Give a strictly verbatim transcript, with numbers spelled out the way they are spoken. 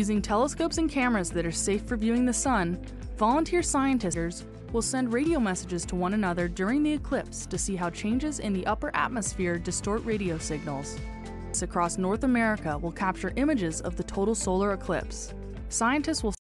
Using telescopes and cameras that are safe for viewing the sun, volunteer scientists will send radio messages to one another during the eclipse to see how changes in the upper atmosphere distort radio signals. Across North America will capture images of the total solar eclipse. Scientists will